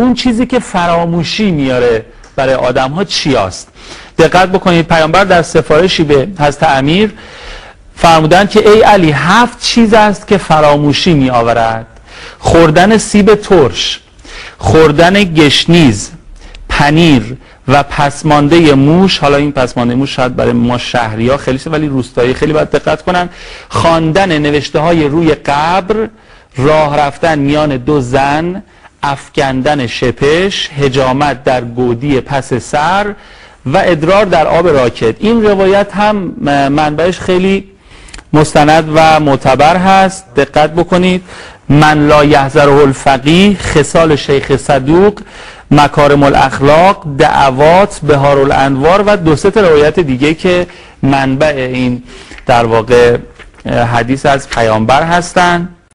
اون چیزی که فراموشی میاره برای آدم ها چی است؟ دقت بکنید پیامبر در سفارشی به حضرت امیر فرمودند که ای علی 7 چیز است که فراموشی می آورد: خوردن سیب ترش، خوردن گشنیز، پنیر و پسمانده موش. حالا این پسمانده موش شاید برای ما شهریا خیلی ولی روستایی خیلی باید دقت کنن. خواندن نوشته های روی قبر، راه رفتن میان 2 زن، افکندن شپش، حجامت در گودی پس سر و ادرار در آب راکد. این روایت هم منبعش خیلی مستند و معتبر هست. دقت بکنید: من لا یحذره الفقیه، خصال شیخ صدوق، مکارم الاخلاق، دعوات، بهار الانوار و 2-3 روایت دیگه که منبع این در واقع حدیث از پیامبر هستند.